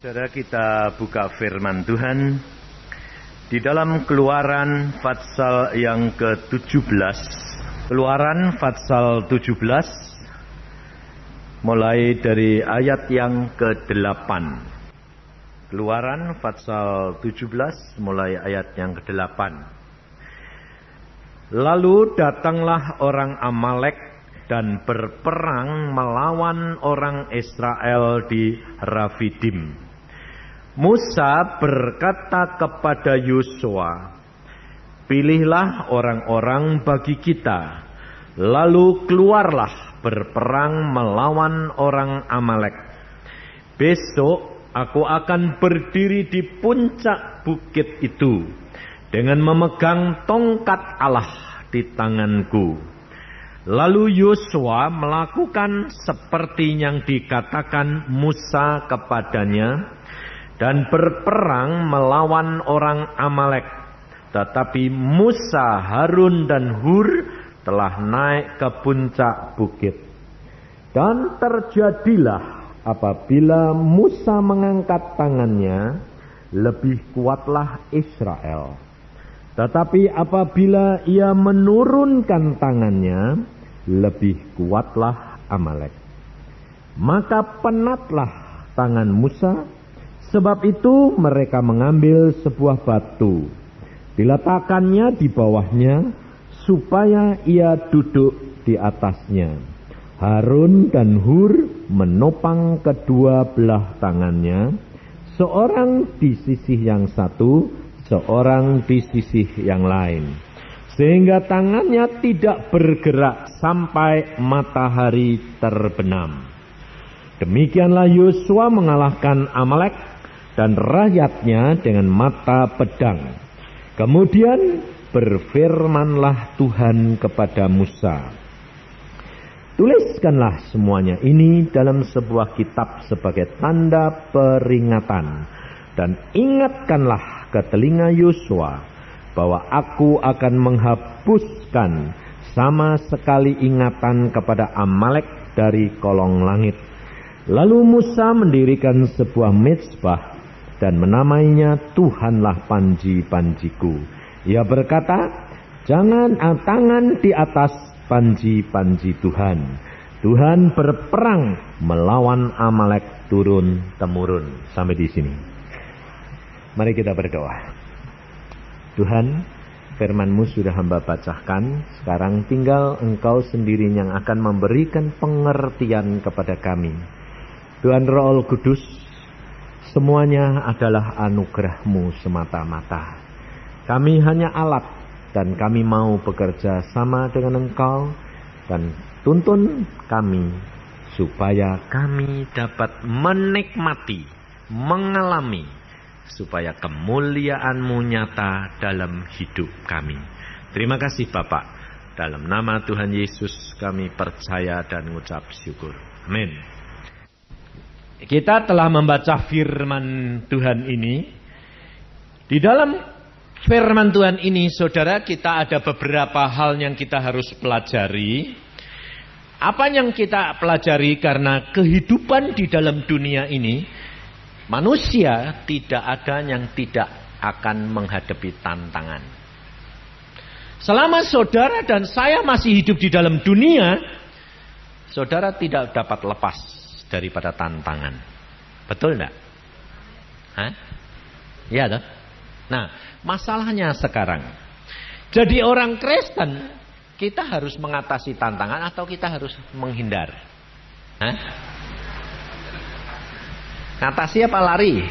Saudara, kita buka firman Tuhan di dalam Keluaran pasal yang ke-17. Keluaran pasal 17 mulai dari ayat yang ke-8. Keluaran pasal 17 mulai ayat yang ke-8. Lalu datanglah orang Amalek dan berperang melawan orang Israel di Rafidim. Musa berkata kepada Yosua, "Pilihlah orang-orang bagi kita, lalu keluarlah berperang melawan orang Amalek. Besok aku akan berdiri di puncak bukit itu dengan memegang tongkat Allah di tanganku." Lalu Yosua melakukan seperti yang dikatakan Musa kepadanya dan berperang melawan orang Amalek. Tetapi Musa, Harun dan Hur telah naik ke puncak bukit. Dan terjadilah apabila Musa mengangkat tangannya, lebih kuatlah Israel. Tetapi apabila ia menurunkan tangannya, lebih kuatlah Amalek. Maka penatlah tangan Musa. Sebab itu mereka mengambil sebuah batu, diletakkannya di bawahnya, supaya ia duduk di atasnya. Harun dan Hur menopang kedua belah tangannya, seorang di sisi yang satu, seorang di sisi yang lain, sehingga tangannya tidak bergerak sampai matahari terbenam. Demikianlah Yosua mengalahkan Amalek dan rakyatnya dengan mata pedang. Kemudian berfirmanlah Tuhan kepada Musa, "Tuliskanlah semuanya ini dalam sebuah kitab sebagai tanda peringatan, dan ingatkanlah ke telinga Yosua bahwa aku akan menghapuskan sama sekali ingatan kepada Amalek dari kolong langit." Lalu Musa mendirikan sebuah mezbah dan menamainya Tuhanlah panji-panjiku. Ia berkata, "Jangan tangan di atas panji-panji Tuhan. Tuhan berperang melawan Amalek turun-temurun." Sampai di sini. Mari kita berdoa. Tuhan, firman-Mu sudah hamba bacakan. Sekarang tinggal Engkau sendiri yang akan memberikan pengertian kepada kami. Tuhan Roh Kudus, semuanya adalah anugerah-Mu semata-mata. Kami hanya alat dan kami mau bekerja sama dengan Engkau, dan tuntun kami supaya kami dapat menikmati, mengalami, supaya kemuliaan-Mu nyata dalam hidup kami. Terima kasih Bapak. Dalam nama Tuhan Yesus kami percaya dan mengucap syukur. Amin. Kita telah membaca firman Tuhan ini. Di dalam firman Tuhan ini, saudara, kita ada beberapa hal yang kita harus pelajari. Apa yang kita pelajari? Karena kehidupan di dalam dunia ini, manusia tidak ada yang tidak akan menghadapi tantangan. Selama saudara dan saya masih hidup di dalam dunia, saudara tidak dapat lepas daripada tantangan. Betul enggak? Hah? Iya toh? Nah, masalahnya sekarang, jadi orang Kristen, kita harus mengatasi tantangan atau kita harus menghindar? Hah? Ngatasi apa lari?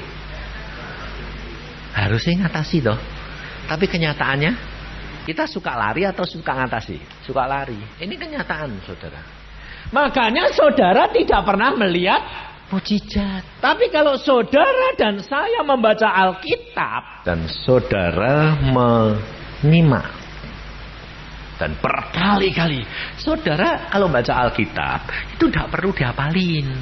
Harusnya ngatasi toh. Tapi kenyataannya, kita suka lari atau suka ngatasi? Suka lari. Ini kenyataan, saudara. Makanya saudara tidak pernah melihat mukjizat. Tapi kalau saudara dan saya membaca Alkitab, dan saudara menyimak, dan berkali-kali, saudara kalau baca Alkitab itu tidak perlu dihafalin.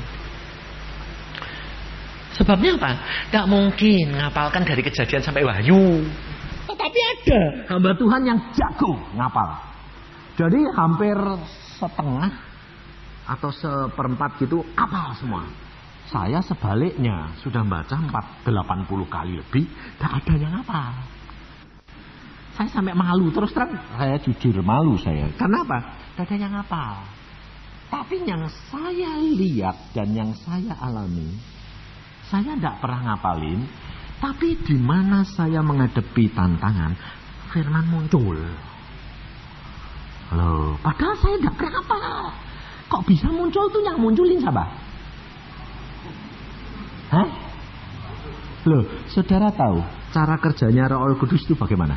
Sebabnya apa? Tidak mungkin ngapalkan dari Kejadian sampai Wahyu. Tetapi ada hamba Tuhan yang jago ngapal. Jadi hampir setengah atau seperempat gitu apal semua. Saya sebaliknya sudah baca 80 kali lebih, tidak ada yang hafal. Saya sampai malu, terus terang saya jujur malu saya. Kenapa? Tidak ada yang hafal. Tapi yang saya lihat dan yang saya alami, saya tidak pernah ngapalin, tapi di mana saya menghadapi tantangan, firman muncul. Loh, padahal saya tidak pernah hafal. Kok bisa muncul tuh, yang munculin siapa? Hah? Loh, saudara tahu cara kerjanya Roh Kudus itu bagaimana?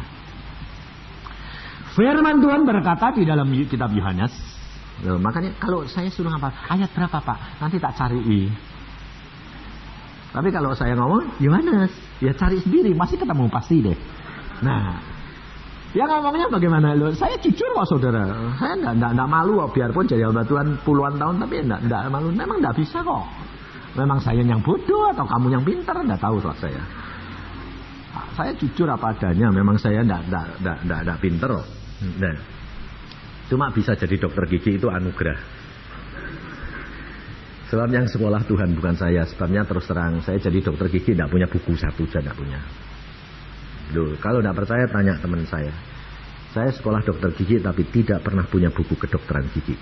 Firman Tuhan berkata di dalam kitab Yohanes. Loh, makanya kalau saya suruh ngapal, ayat berapa Pak? Nanti tak cari. Tapi kalau saya ngomong Yohanes, ya cari sendiri, masih ketemu pasti deh. Nah, ya ngomongnya bagaimana? Loh, saya jujur kok saudara. Saya enggak malu kok, biarpun jadi hamba Tuhan puluhan tahun, tapi enggak malu. Memang enggak bisa kok. Memang saya yang bodoh atau kamu yang pintar, enggak tahu soal saya. Saya jujur apa adanya. Memang saya enggak pintar kok. Nah, cuma bisa jadi dokter gigi itu anugerah. Sebab yang sekolah Tuhan bukan saya. Sebabnya terus terang saya jadi dokter gigi enggak punya buku satu saja, enggak punya. Loh, kalau enggak percaya tanya teman saya. Saya sekolah dokter gigi tapi tidak pernah punya buku kedokteran gigi.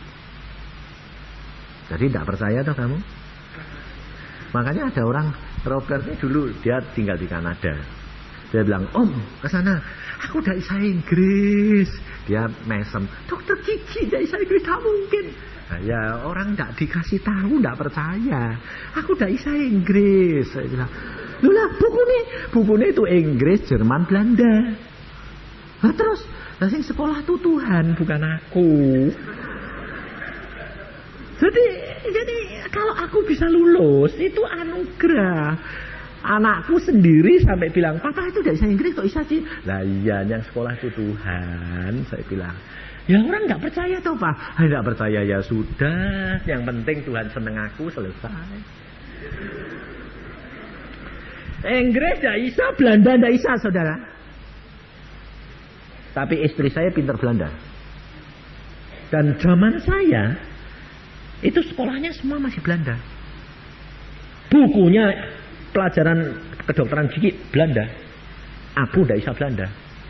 Jadi enggak percaya toh kamu? Makanya ada orang, Robert ini dulu dia tinggal di Kanada. Dia bilang, Om kesana, aku udah bisa Inggris. Dia mesem, dokter gigi udah bisa Inggris, tak mungkin. Nah, ya orang gak dikasih tahu, gak percaya. Aku udah bisa Inggris. Saya bilang, lah buku ini itu Inggris, Jerman, Belanda. Nah terus, yang sekolah itu Tuhan, bukan aku. Jadi kalau aku bisa lulus itu anugerah. Anakku sendiri sampai bilang, Papa itu udah bisa Inggris kok bisa sih? Lah iya, yang sekolah itu Tuhan. Saya bilang, ya orang nggak percaya toh Pak. Nggak percaya ya sudah. Yang penting Tuhan seneng aku, selesai. Inggris nggak bisa, Belanda nggak bisa saudara. Tapi istri saya pintar Belanda. Dan zaman saya itu sekolahnya semua masih Belanda. Bukunya pelajaran kedokteran gigi Belanda. Aku tidak bisa Belanda.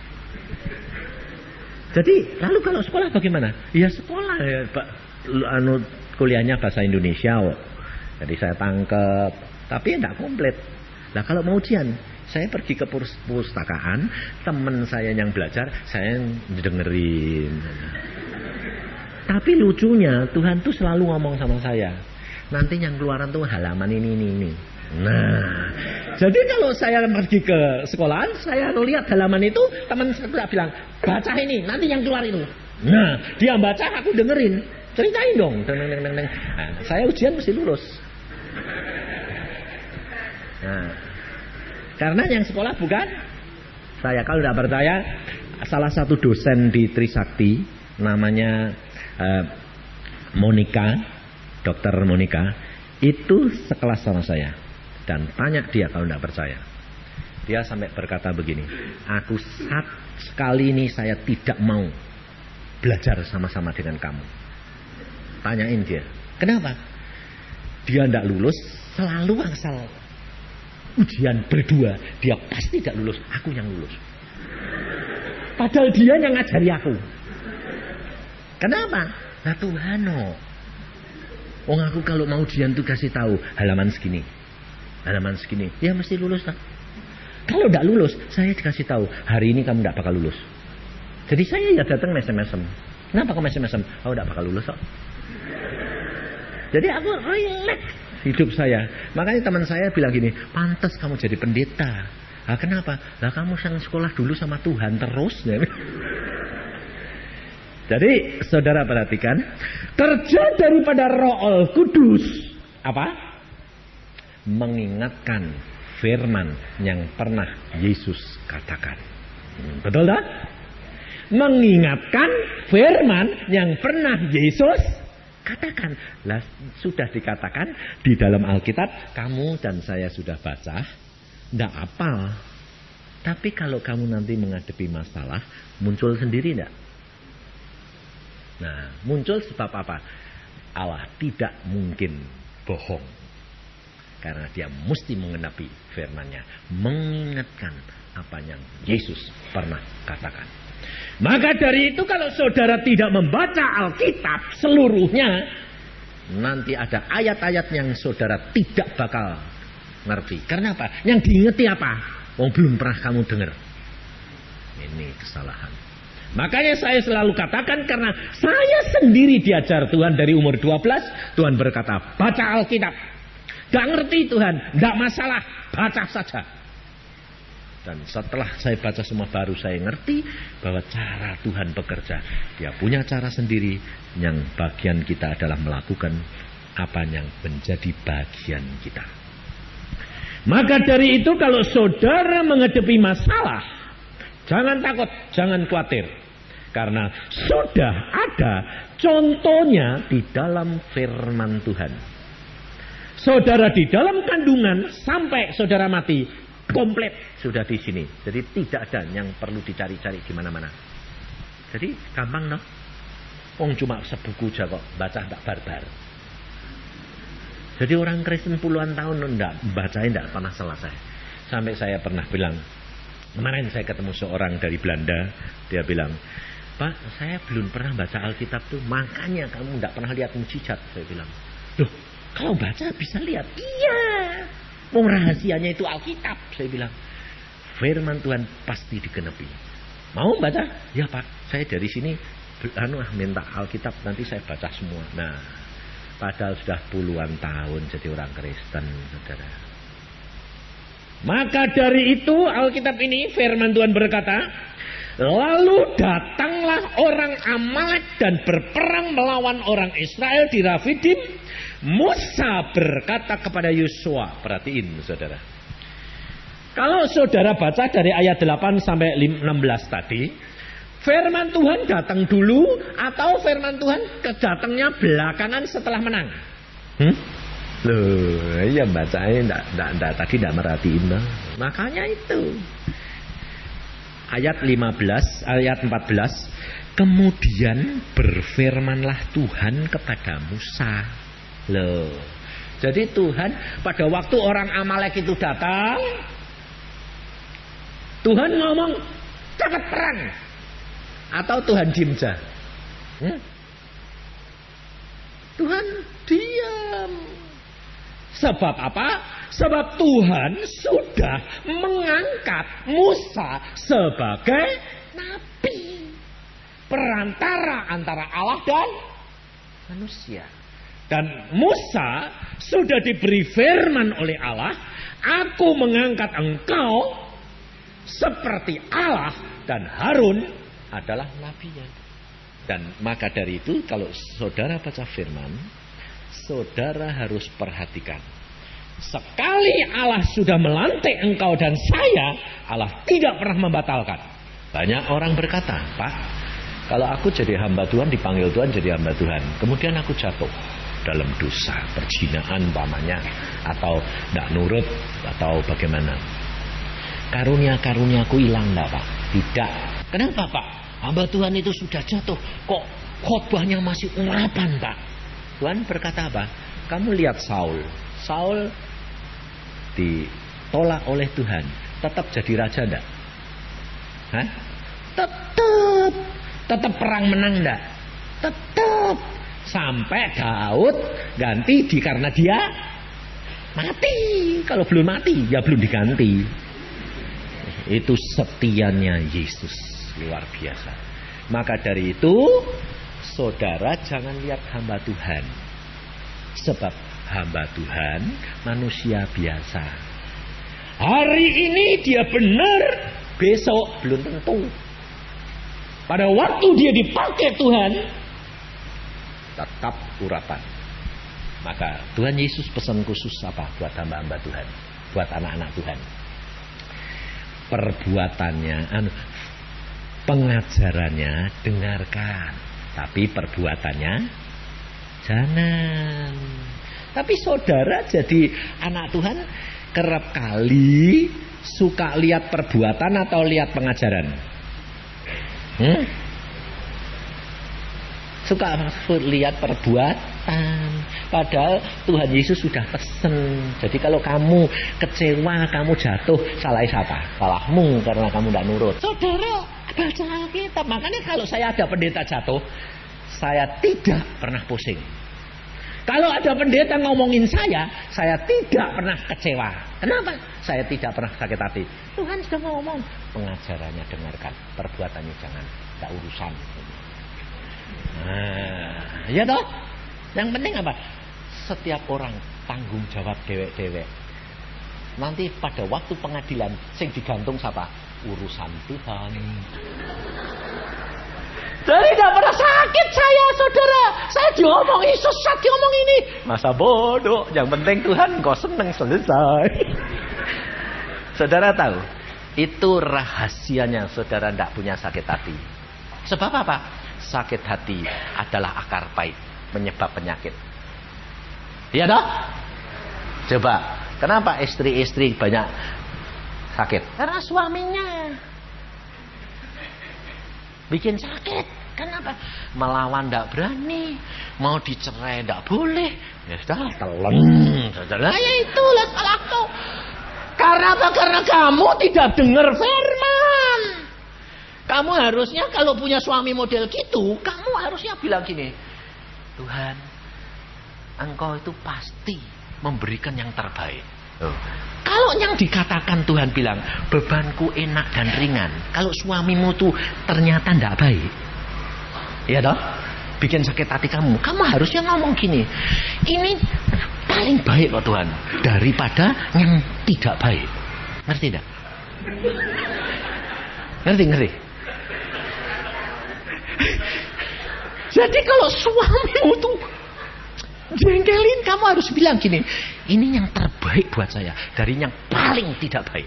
Jadi lalu kalau sekolah bagaimana? Ya sekolah ya, Pak. Kuliahnya bahasa Indonesia. Jadi saya tangkep. Tapi tidak komplit. Nah kalau mau ujian, saya pergi ke perpustakaan. Teman saya yang belajar, saya dengerin. Tapi lucunya Tuhan tuh selalu ngomong sama saya. Nanti yang keluaran tuh halaman ini. Nah, jadi kalau saya pergi ke sekolahan, saya lihat halaman itu, teman saya bilang, baca ini, nanti yang keluar itu. Nah, dia baca, aku dengerin. Ceritain dong. Nah, saya ujian mesti lulus. Nah, karena yang sekolah bukan saya. Kalau tidak percaya, salah satu dosen di Trisakti, namanya Monica, Dokter Monica, itu sekelas sama saya. Dan tanya dia kalau tidak percaya. Dia sampai berkata begini, aku sekali ini saya tidak mau belajar sama-sama dengan kamu. Tanyain dia, kenapa? Dia tidak lulus, selalu asal ujian berdua, dia pasti tidak lulus, aku yang lulus. Padahal dia yang ngajari aku. Kenapa? Nah Tuhan aku kalau mau ujian tuh kasih tahu halaman segini, ya mesti lulus lah. Kalau tidak lulus, saya dikasih tahu hari ini kamu tidak bakal lulus. Jadi saya ya datang mesem-mesem. Kenapa kok mesem-mesem? Oh tidak bakal lulus kok. Jadi aku relax hidup saya. Makanya teman saya bilang gini, pantas kamu jadi pendeta. Nah, kenapa? Lah kamu sang sekolah dulu sama Tuhan terus. Jadi saudara perhatikan, kerja daripada Roh Kudus apa? Mengingatkan firman yang pernah Yesus katakan. Betul tak? Mengingatkan firman yang pernah Yesus katakan. Lah sudah dikatakan di dalam Alkitab, kamu dan saya sudah baca, ndak hafal. Tapi kalau kamu nanti menghadapi masalah, muncul sendiri ndak? Nah, muncul sebab apa? Allah tidak mungkin bohong. Karena dia mesti mengenapi firman-Nya, mengingatkan apa yang Yesus pernah katakan. Maka dari itu kalau saudara tidak membaca Alkitab seluruhnya, nanti ada ayat-ayat yang saudara tidak bakal ngerti. Karena apa? Yang diingeti apa? Belum pernah kamu dengar. Ini kesalahan. Makanya saya selalu katakan, karena saya sendiri diajar Tuhan dari umur 12, Tuhan berkata, baca Alkitab. Gak ngerti Tuhan, gak masalah, baca saja. Dan setelah saya baca semua, baru saya ngerti bahwa cara Tuhan bekerja. Dia punya cara sendiri, yang bagian kita adalah melakukan apa yang menjadi bagian kita. Maka dari itu kalau saudara menghadapi masalah, jangan takut, jangan khawatir. Karena sudah ada contohnya di dalam firman Tuhan. Saudara di dalam kandungan sampai saudara mati, komplit sudah di sini. Jadi tidak ada yang perlu dicari-cari di mana-mana. Jadi gampang noh. Cuma sebuku aja kok, baca tak barbar. Jadi orang Kristen puluhan tahun bacain tidak pernah selesai. Sampai saya pernah bilang, kemarin saya ketemu seorang dari Belanda, dia bilang, Pak, saya belum pernah baca Alkitab tuh, makanya kamu tidak pernah lihat mujizat. Saya bilang, loh, kalau baca bisa lihat. Iya, rahasianya itu Alkitab. Saya bilang, firman Tuhan pasti digenapi. Mau baca? Ya Pak, saya dari sini minta Alkitab, nanti saya baca semua. Nah, padahal sudah puluhan tahun jadi orang Kristen, saudara. Maka dari itu Alkitab ini firman Tuhan berkata, lalu datanglah orang Amalek dan berperang melawan orang Israel di Rafidim. Musa berkata kepada Yosua, perhatiin saudara. Kalau saudara baca dari ayat 8 sampai 16 tadi, firman Tuhan datang dulu atau firman Tuhan kedatangnya belakangan setelah menang? Loh, iya bacanya tadi tidak merhatiin. Makanya itu. Ayat 15, ayat 14, kemudian berfirmanlah Tuhan kepada Musa. Loh, jadi Tuhan pada waktu orang Amalek itu datang, Tuhan ngomong cepat perang, atau Tuhan diam aja? Tuhan diam. Sebab apa? Sebab Tuhan sudah mengangkat Musa sebagai nabi, perantara antara Allah dan manusia. Dan Musa sudah diberi firman oleh Allah, aku mengangkat engkau seperti Allah, dan Harun adalah nabinya. Dan maka dari itu kalau saudara baca firman, saudara harus perhatikan. Sekali Allah sudah melantik engkau dan saya, Allah tidak pernah membatalkan. Banyak orang berkata, Pak, kalau aku jadi hamba Tuhan, dipanggil Tuhan jadi hamba Tuhan, kemudian aku jatuh dalam dosa, perzinaan umpamanya, atau tidak nurut, atau bagaimana, karunia-karuniaku hilang enggak Pak? Tidak. Kenapa Pak? Hamba Tuhan itu sudah jatuh, kok khotbahnya masih urapan Pak? Tuhan berkata apa? Kamu lihat Saul ditolak oleh Tuhan, tetap jadi raja enggak? Hah? Tetap perang menang enggak? Tetap. Sampai Daud ganti karena dia mati. Kalau belum mati ya belum diganti. Itu setianya Yesus, luar biasa. Maka dari itu saudara jangan lihat hamba Tuhan, sebab hamba Tuhan manusia biasa. Hari ini dia benar, besok belum tentu. Pada waktu dia dipakai Tuhan, tetap urapan. Maka Tuhan Yesus pesan khusus apa buat hamba-hamba Tuhan, buat anak-anak Tuhan? Perbuatannya, pengajarannya dengarkan, tapi perbuatannya jangan. Tapi saudara jadi anak Tuhan kerap kali suka lihat perbuatan atau lihat pengajaran? Suka lihat perbuatan. Padahal Tuhan Yesus sudah pesen. Jadi kalau kamu kecewa, kamu jatuh, salah siapa? Salahmu karena kamu tidak nurut. Saudara, baca Alkitab. Makanya kalau saya ada pendeta jatuh, saya tidak pernah pusing. Kalau ada pendeta ngomongin saya tidak pernah kecewa. Kenapa? Saya tidak pernah sakit hati. Tuhan sudah ngomong, pengajarannya dengarkan, perbuatannya jangan, tidak urusan. Nah, ya toh? Yang penting apa? Setiap orang tanggung jawab dewek-dewek. Nanti pada waktu pengadilan, sing digantung siapa? Urusan Tuhan. Jadi tidak pernah sakit saya, saudara. Saya diomongin sesat, diomong ini. Masa bodoh. Yang penting Tuhan kau senang, selesai. Saudara tahu, itu rahasianya saudara tidak punya sakit hati. Sebab apa? Sakit hati adalah akar pahit, menyebab penyakit. Iya toh? Coba, kenapa istri-istri banyak sakit? Karena suaminya bikin sakit. Kenapa? Melawan tidak berani, mau dicerai tidak boleh. Ya sudah, telan. Saudara, ya itulah salahku. Karena apa? Karena kamu tidak dengar firman. Kamu harusnya kalau punya suami model gitu, kamu harusnya bilang gini, Tuhan, Engkau itu pasti memberikan yang terbaik. Kalau yang dikatakan Tuhan bilang bebanku enak dan ringan, kalau suamimu tuh ternyata tidak baik, ya toh, bikin sakit hati kamu harusnya ngomong gini, ini paling baik loh Tuhan daripada yang tidak baik. Ngerti tidak? Ngerti? Jadi kalau suamimu tuh jengkelin, kamu harus bilang gini, ini yang terbaik buat saya dari yang paling tidak baik.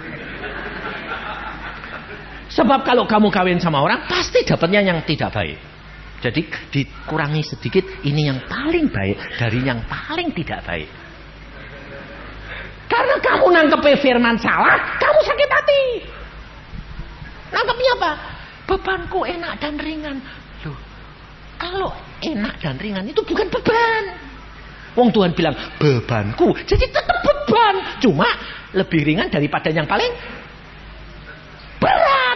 Sebab kalau kamu kawin sama orang, pasti dapatnya yang tidak baik. Jadi dikurangi sedikit, ini yang paling baik dari yang paling tidak baik. Karena kamu nangkep firman salah, kamu sakit hati. Nangkepnya apa? Bebanku enak dan ringan. Loh, kalau enak dan ringan itu bukan beban. Wong Tuhan bilang bebanku, jadi tetap beban, cuma lebih ringan daripada yang paling berat.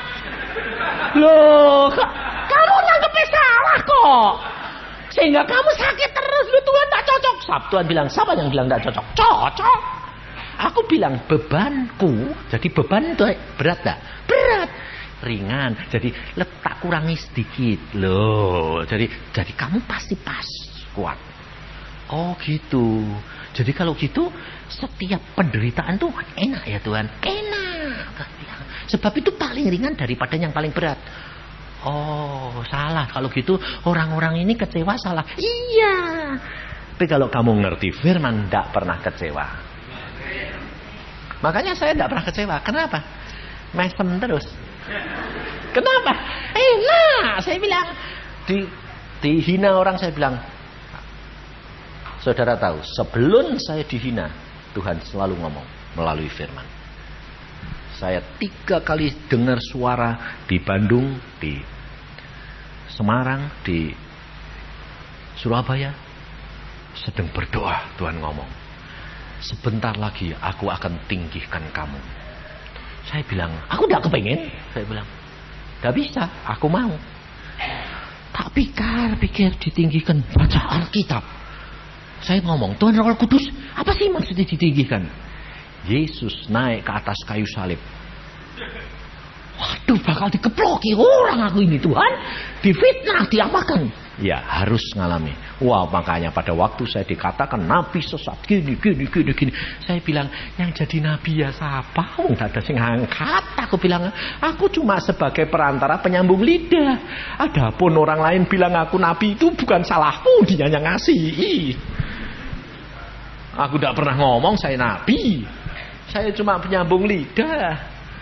Loh, kamu nangkepnya salah kok, sehingga kamu sakit terus. Loh, Tuhan tak cocok. Tuhan bilang, siapa yang bilang tak cocok? Cocok. Aku bilang bebanku, jadi beban itu berat tak? Berat. Ringan, jadi letak kurangi sedikit loh, jadi kamu pasti pas kuat. Oh gitu. Jadi kalau gitu setiap penderitaan tuh enak ya Tuhan, enak. Sebab itu paling ringan daripada yang paling berat. Oh salah kalau gitu, orang-orang ini kecewa salah. Iya. Tapi kalau kamu ngerti firman, tidak pernah kecewa. Makanya saya tidak pernah kecewa. Kenapa? Mesem terus. Kenapa? Enak. Saya bilang dihina orang, saya bilang, saudara tahu, sebelum saya dihina, Tuhan selalu ngomong melalui firman. Saya 3 kali dengar suara di Bandung, di Semarang, di Surabaya, sedang berdoa. Tuhan ngomong, sebentar lagi aku akan tinggikan kamu. Saya bilang, aku tidak kepengen. Saya bilang, tidak bisa, aku mau. Tak pikir ditinggikan, baca Alkitab. Saya ngomong, Tuhan Roh Kudus, apa sih maksudnya ditinggikan? Yesus naik ke atas kayu salib. Waduh, bakal dikeploki orang aku ini Tuhan. Difitnah, diapakan? Ya harus ngalami. Wah, makanya pada waktu saya dikatakan nabi sesat gini. Saya bilang, yang jadi nabi ya siapa? Tidak ada yang angkat. Aku bilang, aku cuma sebagai perantara penyambung lidah. Adapun orang lain bilang aku nabi, itu bukan salahku, dia yang ngasih. Aku tidak pernah ngomong saya nabi. Saya cuma penyambung lidah.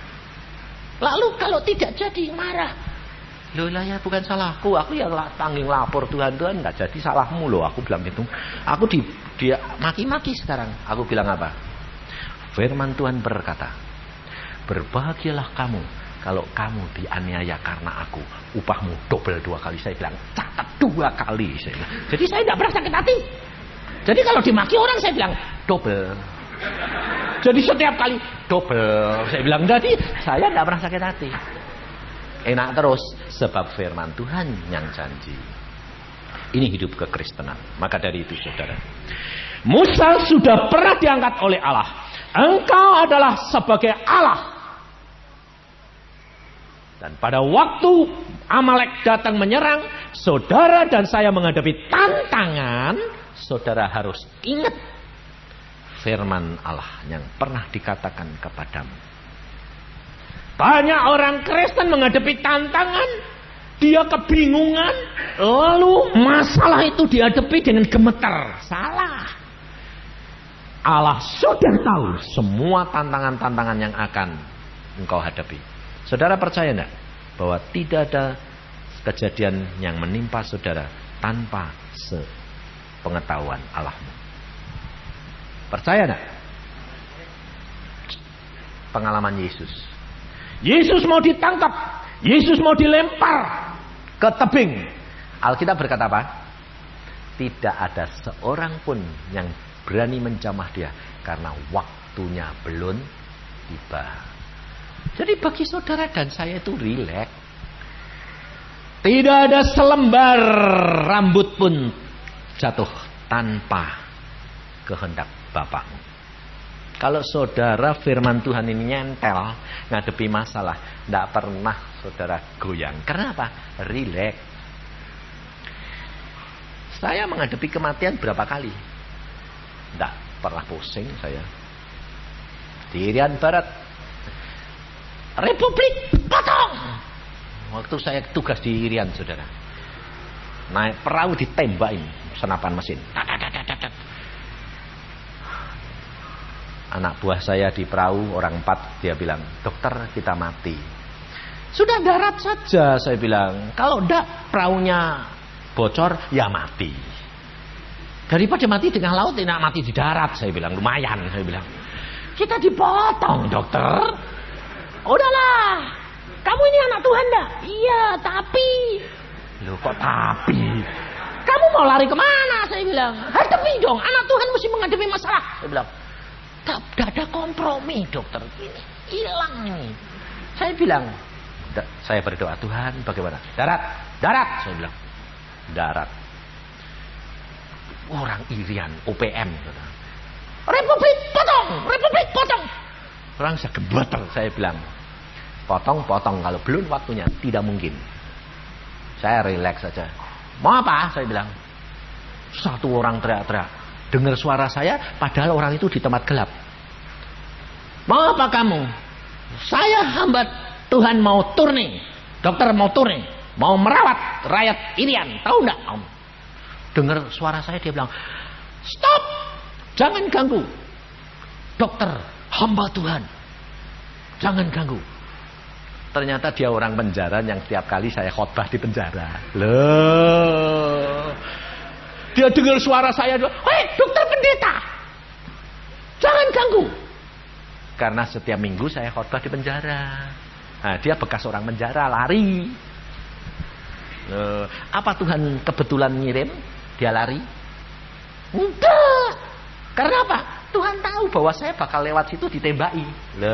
Lalu kalau tidak jadi marah. Loh lah ya bukan salahku, aku yang tanggung lapor Tuhan nggak jadi salahmu loh, aku bilang gitu. Aku dia maki-maki sekarang. Aku bilang apa? Firman Tuhan berkata, berbahagialah kamu kalau kamu dianiaya karena aku, upahmu double 2 kali. Saya bilang catat 2 kali. Saya bilang. Jadi saya tidak pernah sakit hati. Jadi kalau dimaki orang saya bilang double. Jadi setiap kali double saya bilang, jadi saya tidak pernah sakit hati. Enak terus sebab firman Tuhan yang janji. Ini hidup kekristenan. Maka dari itu saudara, Musa sudah pernah diangkat oleh Allah. Engkau adalah sebagai Allah. Dan pada waktu Amalek datang menyerang, saudara dan saya menghadapi tantangan, saudara harus ingat firman Allah yang pernah dikatakan kepadamu. Banyak orang Kristen menghadapi tantangan, dia kebingungan, lalu masalah itu dihadapi dengan gemeter. Salah. Allah sudah tahu semua tantangan-tantangan yang akan engkau hadapi. Saudara percaya enggak bahwa tidak ada kejadian yang menimpa saudara tanpa sepengetahuan Allahmu? Percaya enggak? Pengalaman Yesus. Yesus mau ditangkap, Yesus mau dilempar ke tebing. Alkitab berkata apa? Tidak ada seorang pun yang berani menjamah dia karena waktunya belum tiba. Jadi bagi saudara dan saya itu rileks. Tidak ada selembar rambut pun jatuh tanpa kehendak Bapakmu. Kalau saudara firman Tuhan ini nyentel, ngadepi masalah, tidak pernah saudara goyang. Karena apa? Rileks. Saya menghadapi kematian berapa kali? Tidak pernah pusing saya. Di Irian Barat, Republik potong. Waktu saya tugas di Irian, saudara, naik perahu ditembakin senapan mesin. Anak buah saya di perahu, orang 4, dia bilang, dokter kita mati. Sudah darat saja, saya bilang. Kalau enggak perahunya bocor, ya mati. Daripada mati tengah laut, tidak mati di darat, saya bilang. Lumayan, saya bilang. Kita dipotong, dokter. Udahlah, kamu ini anak Tuhan dah. Iya, tapi. Loh kok tapi? Kamu mau lari kemana? Saya bilang. Hadapi dong, anak Tuhan mesti menghadapi masalah. Saya bilang. Tidak ada kompromi, dokter. Ini hilang ini. Saya bilang, saya berdoa, Tuhan bagaimana? Darat, darat. Saya bilang, darat. Orang Irian, OPM. Republik potong, Republik potong. Orang saya gemeter, saya bilang, potong. Kalau belum waktunya, tidak mungkin. Saya rileks saja. Mau apa? Saya bilang. Satu orang teriak-teriak. Dengar suara saya, padahal orang itu di tempat gelap. Mau apa kamu? Saya hamba Tuhan mau turning. Dokter mau turning. Mau merawat rakyat Irian. Tahu enggak? Dengar suara saya, dia bilang, stop! Jangan ganggu. Dokter, hamba Tuhan. Jangan ganggu. Ternyata dia orang penjara yang setiap kali saya khotbah di penjara. Loh. Dia dengar suara saya, hei dokter pendeta, jangan ganggu. Karena setiap minggu saya khotbah di penjara. Nah, dia bekas orang penjara, lari. Apa Tuhan kebetulan ngirim dia lari? Enggak. Karena apa? Tuhan tahu bahwa saya bakal lewat situ ditembaki.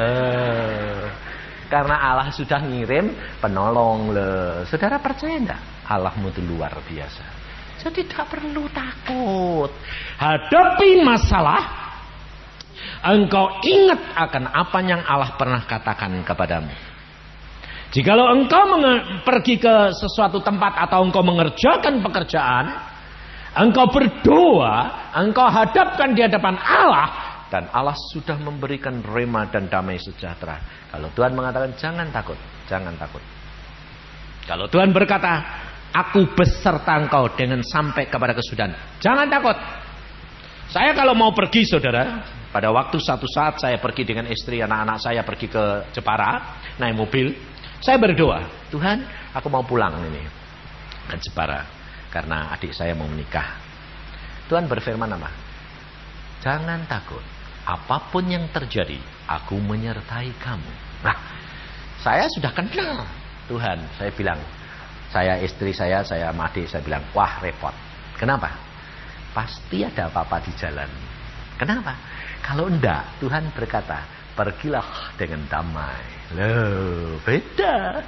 Karena Allah sudah ngirim penolong. Saudara percaya enggak? Allahmu itu luar biasa. Jadi tidak perlu takut. Hadapi masalah. Engkau ingat akan apa yang Allah pernah katakan kepadamu. Jikalau engkau pergi ke sesuatu tempat atau engkau mengerjakan pekerjaan, engkau berdoa, engkau hadapkan di hadapan Allah, dan Allah sudah memberikan rema dan damai sejahtera. Kalau Tuhan mengatakan jangan takut, jangan takut. Kalau Tuhan berkata, aku beserta engkau dengan sampai kepada kesudahan, jangan takut. Saya kalau mau pergi, saudara, pada waktu satu saat saya pergi dengan istri, anak-anak saya pergi ke Jepara, naik mobil, saya berdoa, Tuhan, aku mau pulang ini ke Jepara karena adik saya mau menikah. Tuhan berfirman apa? Jangan takut, apapun yang terjadi, aku menyertai kamu. Nah, saya sudah kenal Tuhan. Saya bilang, saya istri saya sama adik saya bilang, wah repot. Kenapa? pasti ada apa-apa di jalan. Kenapa? Kalau enggak, Tuhan berkata, pergilah dengan damai. Loh, beda.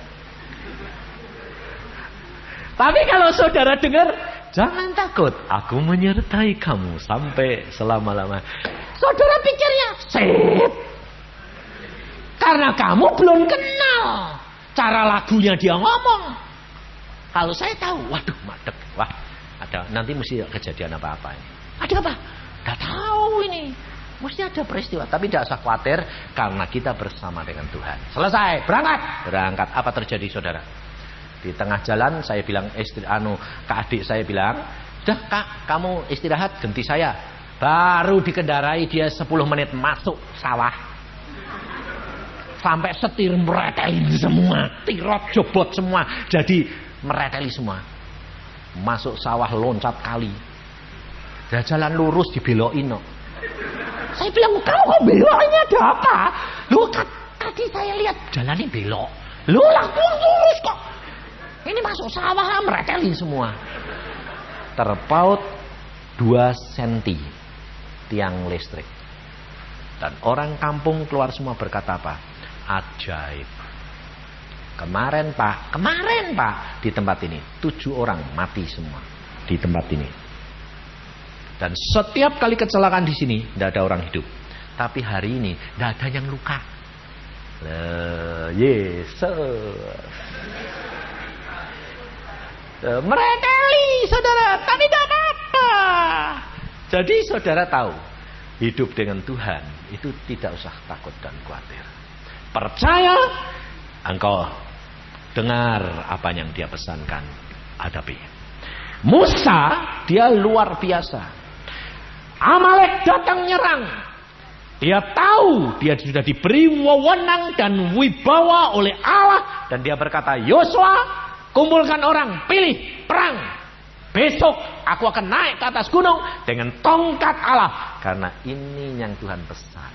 Tapi kalau saudara dengar, jangan takut, aku menyertai kamu sampai selama-lama. Saudara pikirnya, sip. Karena kamu belum kenal cara lagunya dia ngomong. Kalau saya tahu, waduh, madep. Wah, ada nanti mesti kejadian apa-apa ini. Ada apa? Tidak tahu ini. Mesti ada peristiwa. Tapi tidak usah khawatir, karena kita bersama dengan Tuhan. Selesai, berangkat. Berangkat. Apa terjadi, saudara? Di tengah jalan saya bilang ke adik saya bilang, "Sudah, Kak, kamu istirahat, ganti saya." Baru dikendarai dia 10 menit masuk sawah. Sampai setir meretelin semua, tirot jobot semua, jadi mereteli semua. Masuk sawah loncat kali. Dia jalan lurus dibelokin. Saya bilang, "Kamu kok belok, ini ada apa?" "Loh, tadi saya lihat jalannya belok." "Loh, lah lurus kok. Ini masuk sawah, meretelin semua." Terpaut 2 senti tiang listrik. Dan orang kampung keluar semua berkata apa? Ajaib. Kemarin pak, di tempat ini 7 orang mati semua di tempat ini. Dan setiap kali kecelakaan di sini tidak ada orang hidup. Tapi hari ini tidak ada yang luka. Yesus. Mereteli saudara, tapi tidak apa-apa. Jadi saudara tahu, hidup dengan Tuhan itu tidak usah takut dan khawatir. Percaya, engkau dengar apa yang dia pesankan, hadapi. Musa, dia luar biasa. Amalek datang nyerang. Dia tahu dia sudah diberi wewenang dan wibawa oleh Allah. Dan dia berkata, Yosua, kumpulkan orang, pilih perang. Besok aku akan naik ke atas gunung dengan tongkat Allah. Karena ini yang Tuhan pesan.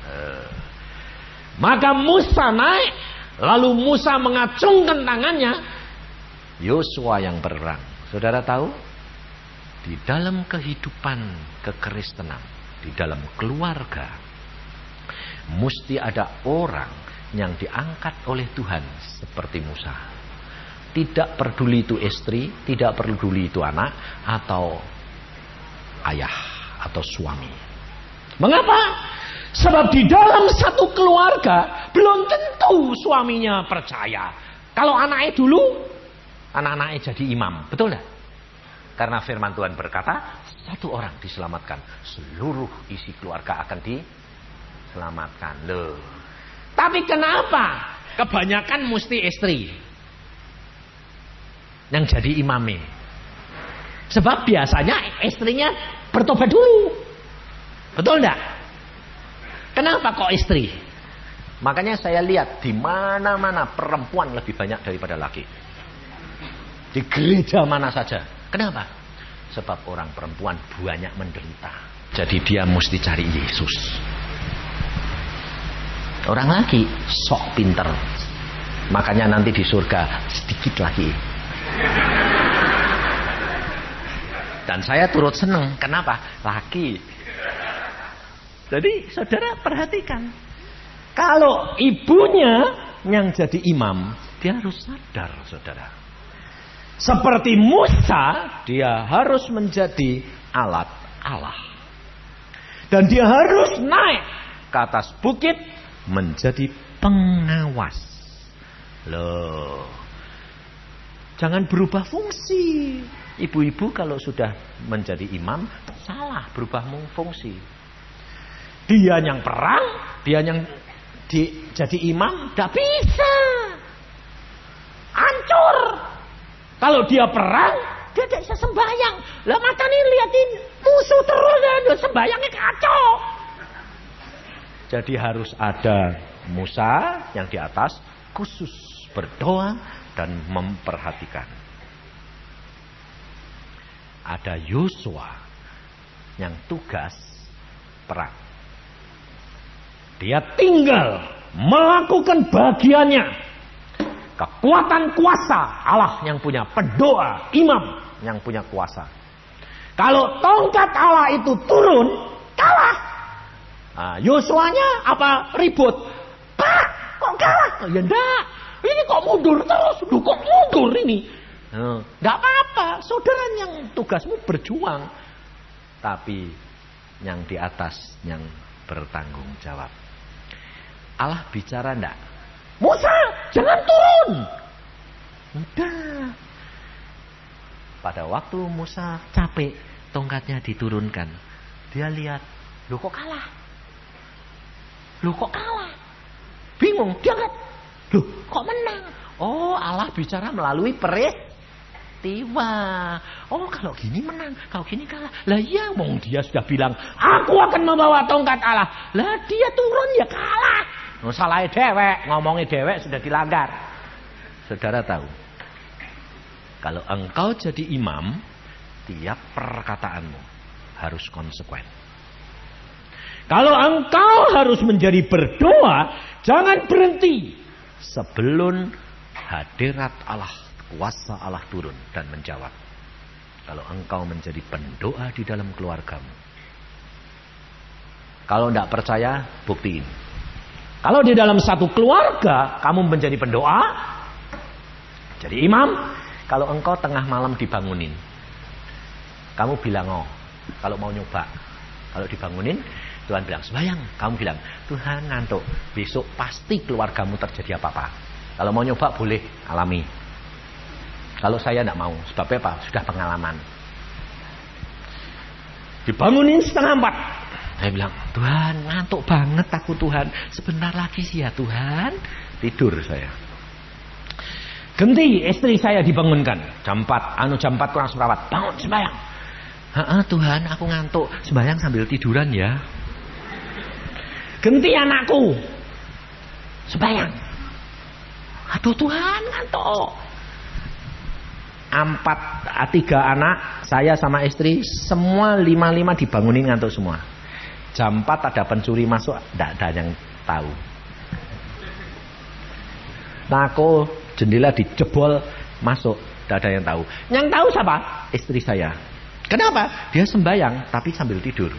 Maka Musa naik. Lalu Musa mengacungkan tangannya. Yosua yang berperang. Saudara tahu? Di dalam kehidupan kekristenan, di dalam keluarga, mesti ada orang yang diangkat oleh Tuhan seperti Musa. Tidak peduli itu istri, tidak peduli itu anak, atau ayah, atau suami. Mengapa? Sebab di dalam satu keluarga belum tentu suaminya percaya. Kalau anaknya dulu, anak-anaknya jadi imam, betul tidak? Karena firman Tuhan berkata, 1 orang diselamatkan, seluruh isi keluarga akan diselamatkan. Loh. Tapi kenapa kebanyakan mesti istri yang jadi imamnya? Sebab biasanya istrinya bertobat dulu. Betul enggak? Kenapa kok istri? Makanya saya lihat di mana-mana perempuan lebih banyak daripada laki. Di gereja mana saja. Kenapa? Sebab orang perempuan banyak menderita. Jadi dia mesti cari Yesus. Orang laki sok pinter. Makanya nanti di surga sedikit lagi. Dan saya turut senang. Kenapa? Laki. Jadi saudara perhatikan. Kalau ibunya yang jadi imam, dia harus sadar saudara. Seperti Musa, dia harus menjadi alat Allah. Dan dia harus naik ke atas bukit menjadi pengawas. Loh. Jangan berubah fungsi. Ibu-ibu kalau sudah menjadi imam, salah berubah fungsi. Dia yang perang, dia yang jadi imam, tidak bisa. Hancur. Kalau dia perang, dia tidak bisa sembahyang. Lah mata nih liatin musuh terus, ya, sembahyangnya kacau. Jadi harus ada Musa yang di atas khusus berdoa dan memperhatikan. Ada Yosua yang tugas perang. Dia tinggal melakukan bagiannya. Kekuatan kuasa Allah yang punya, pendoa, imam yang punya kuasa. Kalau tongkat Allah itu turun, kalah. Nah, Yosuanya apa? Ribut. Pak, kok kalah? Ya enggak. Ini kok mundur terus? Duh, kok mundur ini? Enggak apa-apa. Saudara yang tugasmu berjuang. Tapi yang di atas yang bertanggung jawab. Allah bicara enggak? Musa, jangan turun. Udah. Pada waktu Musa capek, tongkatnya diturunkan. Dia lihat, loh kok kalah? Loh kok kalah? Bingung, dia lihat, loh kok menang? Oh, Allah bicara melalui peristiwa. Oh, kalau gini menang, kalau gini kalah. Lah iya, dia sudah bilang, aku akan membawa tongkat Allah. Lah dia turun ya kalah. Oh, salahnya dewek, ngomongnya dewek sudah dilanggar. Saudara tahu, kalau engkau jadi imam, tiap perkataanmu harus konsekuen. Kalau engkau harus menjadi berdoa, jangan berhenti sebelum hadirat Allah, kuasa Allah turun dan menjawab. Kalau engkau menjadi pendoa di dalam keluargamu. Kalau tidak percaya, buktiin. Kalau di dalam satu keluarga kamu menjadi pendoa, jadi imam, kalau engkau tengah malam dibangunin, kamu bilang, oh, kalau mau nyoba, kalau dibangunin, Tuhan bilang, sembahyang. Kamu bilang, Tuhan ngantuk, besok pasti keluargamu terjadi apa-apa. Kalau mau nyoba boleh, alami. Kalau saya tidak mau, sebabnya apa? Sudah pengalaman. Dibangunin 3:30. Saya bilang, Tuhan ngantuk banget aku Tuhan. Sebentar lagi sih ya Tuhan. Tidur saya. Ganti istri saya dibangunkan. Jam 4 kurang seperempat. Bangun sembahyang. Tuhan aku ngantuk. Sembahyang sambil tiduran ya. Ganti anakku. Sembahyang. Aduh Tuhan ngantuk. 3 anak, saya sama istri, semua 5 dibangunin ngantuk semua. Jam 4 ada pencuri masuk, tidak ada yang tahu. Nah aku jendela dijebol masuk, tidak ada yang tahu. Yang tahu siapa? Istri saya. Kenapa? Dia sembahyang tapi sambil tidur.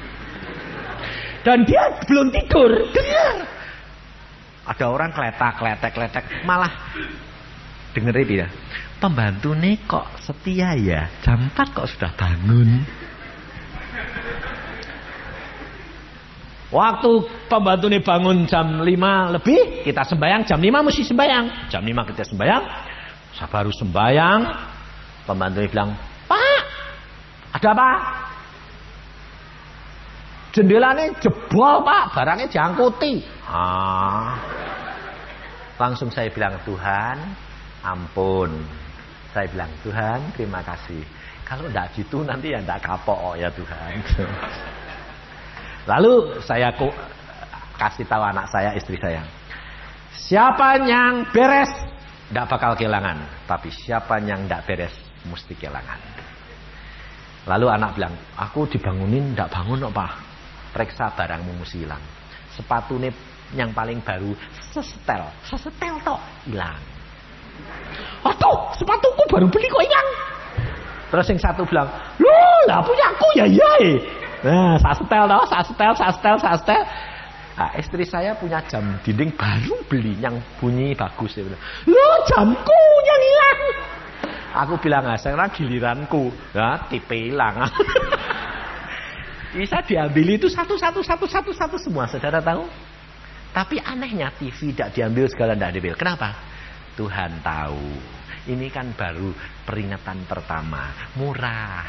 Dan dia belum tidur, dengar. Ada orang kletek, malah dengerin dia. Pembantu nih kok setia ya, jam 4 kok sudah bangun. Waktu pembantu nih bangun jam 5 lebih, kita sembahyang, jam 5 mesti sembahyang. Jam 5 kita sembahyang, saya baru sembahyang. Pembantu nih bilang, Pak, ada apa? Jendelanya jebol Pak, barangnya diangkuti. Langsung saya bilang, Tuhan ampun. Saya bilang, Tuhan terima kasih. Kalau tidak gitu nanti ya tidak kapok ya Tuhan. Lalu saya kasih tahu anak saya, istri saya. Siapa yang beres tidak bakal kehilangan. Tapi siapa yang tidak beres mesti kehilangan. Lalu anak bilang, aku dibangunin tidak bangun kok Pak. Periksa barangmu mesti hilang. Sepatu ini yang paling baru sesetel tok hilang. Aduh, sepatuku baru beli kok hilang. Terus yang satu bilang, loh lah punya aku ya iya. Nah, saya setel. Nah, istri saya punya jam dinding baru beli yang bunyi bagus. Dia bilang, loh jamku yang hilang. Aku bilang, sekarang giliranku. Nah, tipe hilang. Bisa diambil itu satu semua, saudara tahu? Tapi anehnya TV tidak diambil segala, tidak diambil. Kenapa? Tuhan tahu. Ini kan baru peringatan pertama, murah.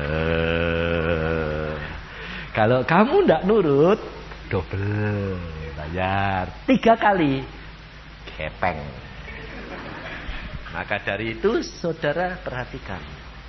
Kalau kamu tidak nurut, double bayar 3 kali, kepeng. Maka dari itu saudara perhatikan.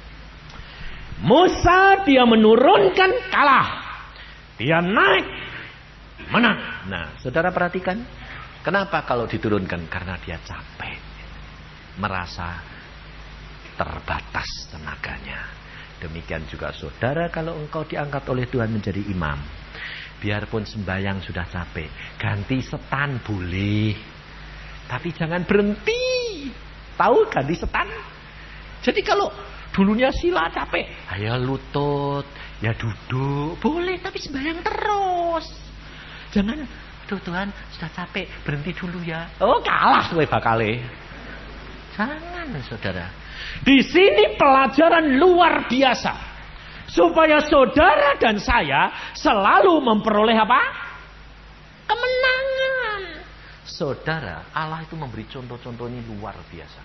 Musa dia menurunkan kalah, dia naik menang. Nah saudara perhatikan, kenapa kalau diturunkan? Karena dia capek, merasa terbatas tenaganya. Demikian juga saudara, kalau engkau diangkat oleh Tuhan menjadi imam, biarpun sembahyang sudah capek, ganti setan boleh, tapi jangan berhenti. Tahu ganti setan? Jadi kalau Dulunya sila capek, ayo lutut, ya duduk, boleh tapi sembahyang terus. Jangan, aduh Tuhan sudah capek, berhenti dulu ya. Oh kalah kowe bakale. Jangan saudara. Di sini pelajaran luar biasa. Supaya saudara dan saya selalu memperoleh apa? Kemenangan. Saudara, Allah itu memberi contoh-contoh ini luar biasa.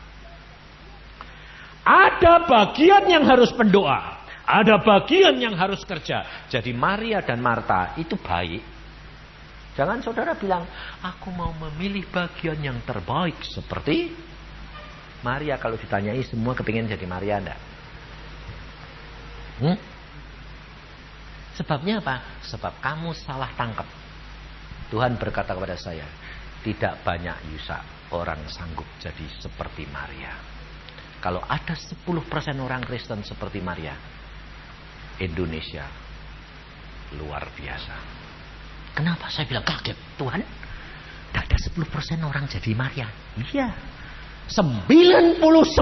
Ada bagian yang harus pendoa, ada bagian yang harus kerja. Jadi Maria dan Marta itu baik. Jangan saudara bilang, aku mau memilih bagian yang terbaik seperti Maria. Kalau ditanyai semua kepingin jadi Maria enggak? Sebabnya apa? Sebab kamu salah tangkap. Tuhan berkata kepada saya, tidak banyak Yusa orang sanggup jadi seperti Maria. Kalau ada 10% orang Kristen seperti Maria, Indonesia luar biasa. Kenapa saya bilang kaget? Tuhan, tidak ada 10% orang jadi Maria. Iya, 99%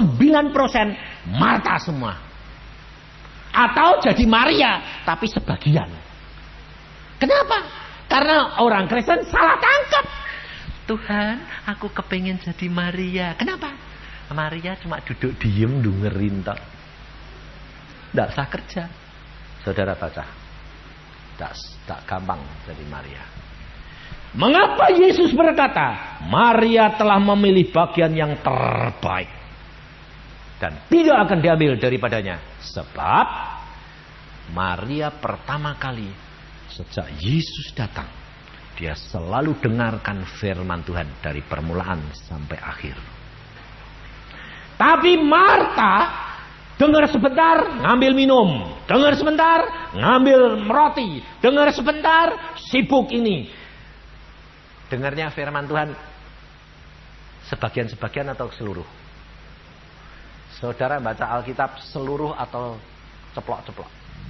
Marta semua. Atau jadi Maria, tapi sebagian. Kenapa? Karena orang Kristen salah tangkap. Tuhan, aku kepengen jadi Maria. Kenapa? Maria cuma duduk diem dengerin tok. Tidak usah kerja. Saudara baca. Tidak gampang jadi Maria. Mengapa Yesus berkata, Maria telah memilih bagian yang terbaik dan tidak akan diambil daripadanya? Sebab Maria pertama kali sejak Yesus datang, dia selalu dengarkan firman Tuhan dari permulaan sampai akhir. Tapi Marta dengar sebentar, ngambil minum. Dengar sebentar, ngambil roti. Dengar sebentar, sibuk ini. Dengarnya firman Tuhan sebagian-sebagian atau seluruh? Saudara baca Alkitab seluruh atau ceplok-ceplok?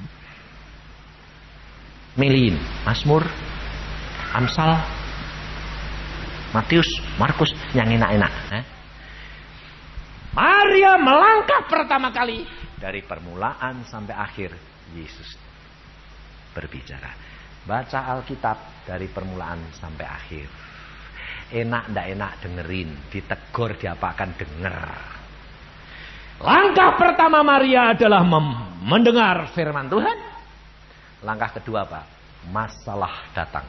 Milihin. Mazmur, Amsal, Matius, Markus, yang enak-enak. Maria melangkah pertama kali. Dari permulaan sampai akhir Yesus berbicara. Baca Alkitab dari permulaan sampai akhir. Enak ndak enak dengerin, ditegur diapakan denger. Langkah pertama Maria adalah mendengar firman Tuhan. Langkah kedua apa? Masalah datang.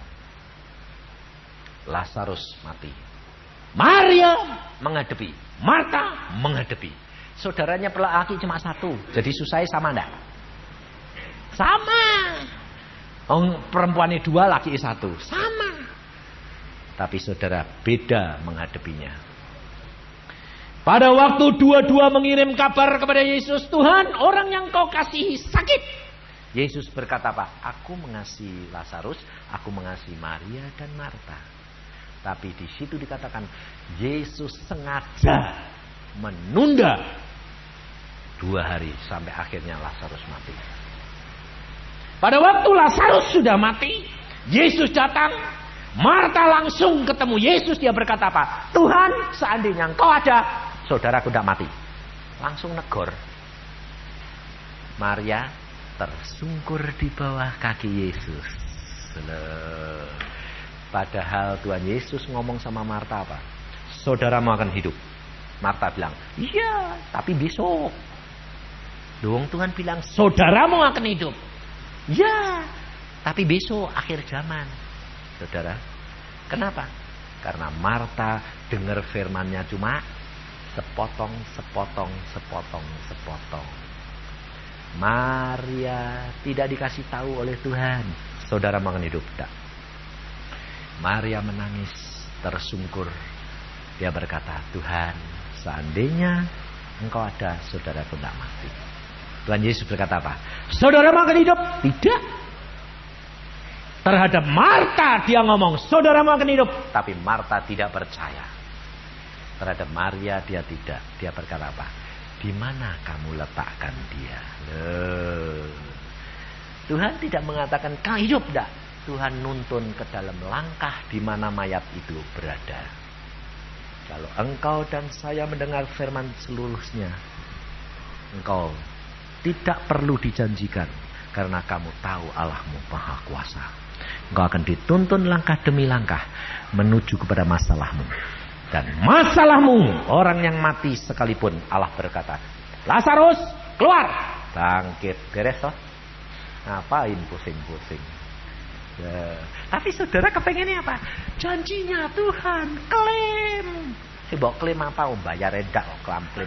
Lazarus mati. Maria menghadapi, Marta menghadapi. Saudaranya laki cuma satu, jadi susahnya sama enggak? Sama. Perempuannya dua, laki satu, sama. Tapi saudara beda menghadapinya. Pada waktu dua-dua mengirim kabar kepada Yesus, Tuhan, orang yang kau kasihi sakit. Yesus berkata apa? Aku mengasihi Lazarus, aku mengasihi Maria dan Marta. Tapi di situ dikatakan Yesus sengaja menunda 2 hari sampai akhirnya Lazarus mati. Pada waktu Lazarus sudah mati, Yesus datang. Marta langsung ketemu Yesus. Dia berkata apa? Tuhan, seandainya engkau ada, saudaraku tidak mati. Langsung negor. Maria tersungkur di bawah kaki Yesus. Padahal Tuhan Yesus ngomong sama Marta apa? Saudaramu akan hidup. Marta bilang, iya, tapi besok. Dong Tuhan bilang, saudaramu akan hidup. Ya, tapi besok akhir zaman. Saudara, kenapa? Karena Marta dengar firman-Nya cuma sepotong. Maria tidak dikasih tahu oleh Tuhan, saudaramu akan hidup. Tidak. Maria menangis, tersungkur. Dia berkata, Tuhan, seandainya engkau ada, saudaraku tidak mati. Tuhan Yesus berkata apa? Saudaramu akan hidup? Tidak. Terhadap Marta dia ngomong, saudaramu akan hidup. Tapi Marta tidak percaya. Terhadap Maria dia tidak. Dia berkata apa? Di mana kamu letakkan dia? Tuhan tidak mengatakan kau hidup tidak. Tuhan nuntun ke dalam langkah di mana mayat itu berada. Kalau engkau dan saya mendengar firman seluruhnya, engkau tidak perlu dijanjikan. Karena kamu tahu Allahmu Maha Kuasa. Engkau akan dituntun langkah demi langkah menuju kepada masalahmu. Dan masalahmu, orang yang mati sekalipun, Allah berkata, Lazarus, keluar. Bangkit, beres toh. Ngapain pusing-pusing? Ya. Tapi saudara kepengennya apa? Janjinya Tuhan, klaim. Mbok klaim apa? Bayar enggak kok, klaim.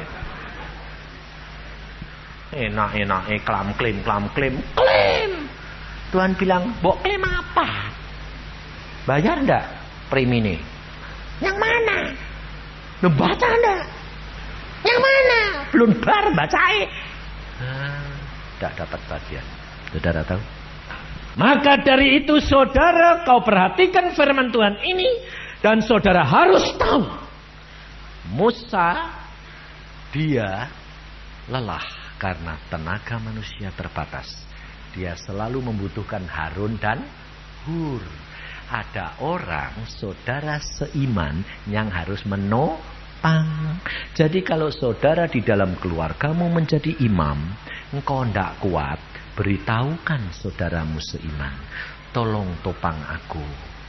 Enak, klaim. Tuhan bilang, mbok klaim apa? Bayar enggak premine? Yang mana? Lu baca enggak? Yang mana? Belum bar bacain. Tidak dapat bagian. Saudara tahu? Maka dari itu saudara, kau perhatikan firman Tuhan ini. Dan saudara harus tahu. Musa, dia lelah karena tenaga manusia terbatas. Dia selalu membutuhkan Harun dan Hur. Ada orang, saudara seiman, yang harus menopang. Jadi kalau saudara di dalam keluargamu menjadi imam, engkau tidak kuat, beritahukan saudaramu seiman, tolong topang aku,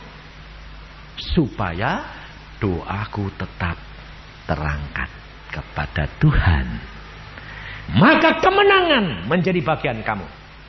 supaya doaku tetap terangkat kepada Tuhan. Maka kemenangan menjadi bagian kamu.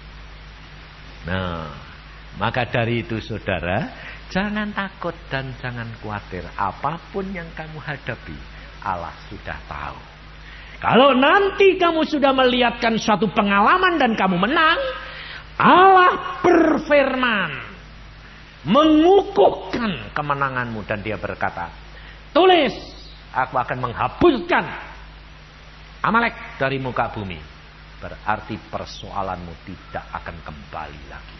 Nah, maka dari itu saudara, jangan takut dan jangan khawatir. Apapun yang kamu hadapi, Allah sudah tahu. Kalau nanti kamu sudah melihatkan suatu pengalaman dan kamu menang, Allah berfirman, mengukuhkan kemenanganmu, dan dia berkata, tulis, aku akan menghapuskan Amalek dari muka bumi. Berarti persoalanmu tidak akan kembali lagi.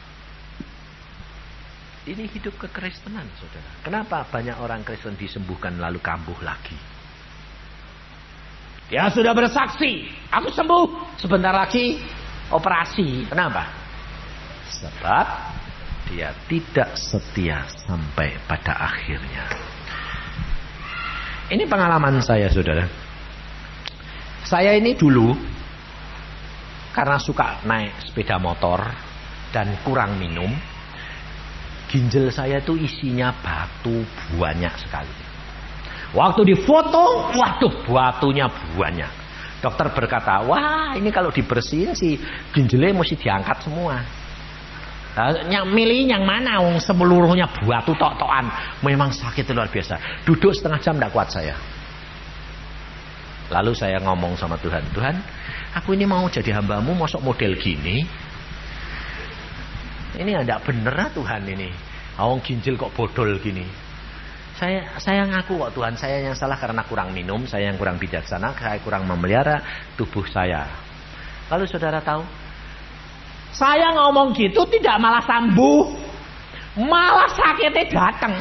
Ini hidup kekristenan, saudara. Kenapa banyak orang Kristen disembuhkan lalu kambuh lagi? Dia sudah bersaksi, aku sembuh, sebentar lagi operasi. Kenapa? Sebab dia tidak setia sampai pada akhirnya. Ini pengalaman saya, saudara. Saya ini dulu karena suka naik sepeda motor dan kurang minum, ginjal saya itu isinya batu banyak sekali. Waktu difoto, waduh, batunya banyak. Dokter berkata, wah ini kalau dibersihin sih ginjalnya mesti diangkat semua. Yang milih yang mana? Semeluruhnya batu tok-tokan. Memang sakit luar biasa. Duduk setengah jam tidak kuat saya. Lalu saya ngomong sama Tuhan, Tuhan, aku ini mau jadi hambamu, masuk model gini. Ini tidak bener Tuhan ini. Awang ginjal kok bodol gini. Saya ngaku kok Tuhan, saya yang salah karena kurang minum, saya yang kurang bijaksana, saya kurang memelihara tubuh saya. Lalu saudara tahu, saya ngomong gitu tidak malah sembuh, malah sakitnya datang.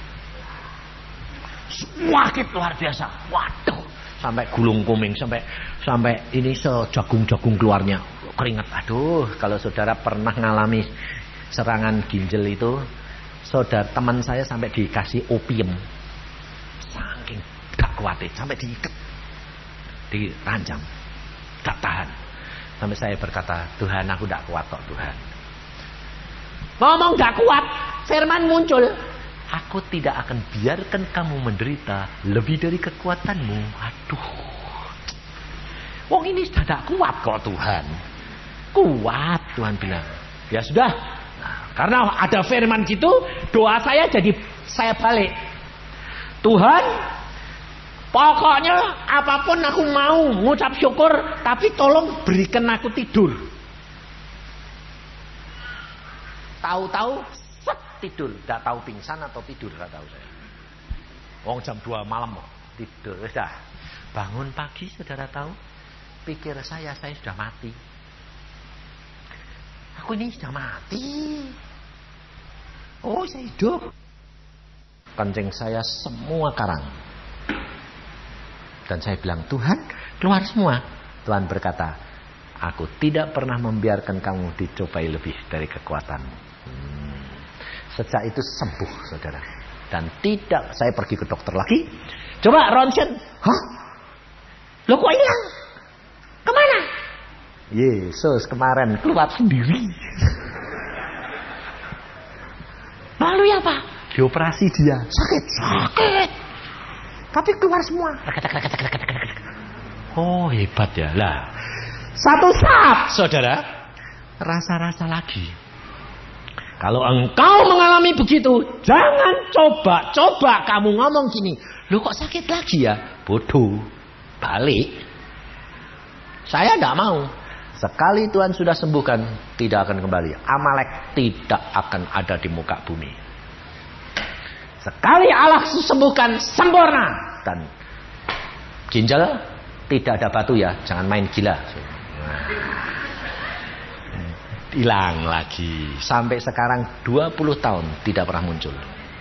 Sakit luar biasa. Waduh, sampai gulung kuming, sampai ini sejagung-jagung keluarnya keringat. Aduh, kalau saudara pernah ngalami serangan ginjal itu, saudara teman saya sampai dikasih opium, saking gak kuat, sampai diikat, dirancang, gak tahan. Sampai saya berkata, Tuhan aku gak kuat kok Tuhan. Ngomong gak kuat, firman muncul, aku tidak akan biarkan kamu menderita lebih dari kekuatanmu. Aduh, wong ini sudah gak kuat kok Tuhan. Kuat, Tuhan bilang. Ya sudah. Karena ada firman gitu, doa saya jadi saya balik. Tuhan, pokoknya apapun aku mau ngucap syukur, tapi tolong berikan aku tidur. Tahu-tahu tidur, tidak tahu pingsan atau tidur, tidak tahu saya. Wong jam 2 malam tidur, sudah. Bangun pagi, saudara tahu, pikir saya sudah mati. Aku ini sudah mati. Oh, saya hidup. Kencing saya semua karang. Dan saya bilang, Tuhan, keluar semua. Tuhan berkata, aku tidak pernah membiarkan kamu dicobai lebih dari kekuatanmu. Sejak itu sembuh, saudara. Dan tidak, saya pergi ke dokter lagi. Coba ronsen. Hah? Loh kok hilang? Kemana? Yesus kemarin keluar sendiri. Lalu apa? Dioperasi dia. Sakit. Tapi keluar semua. Oh, hebat ya. Lah, satu saat, saudara, rasa-rasa lagi. Kalau engkau mengalami begitu, jangan coba kamu ngomong gini. Loh, kok sakit lagi ya? Bodoh. Balik. Saya tidak mau. Sekali Tuhan sudah sembuhkan, tidak akan kembali. Amalek tidak akan ada di muka bumi. Sekali Allah sembuhkan, sempurna. Dan ginjal tidak ada batu ya. Jangan main gila. Hilang lagi. Sampai sekarang 20 tahun tidak pernah muncul.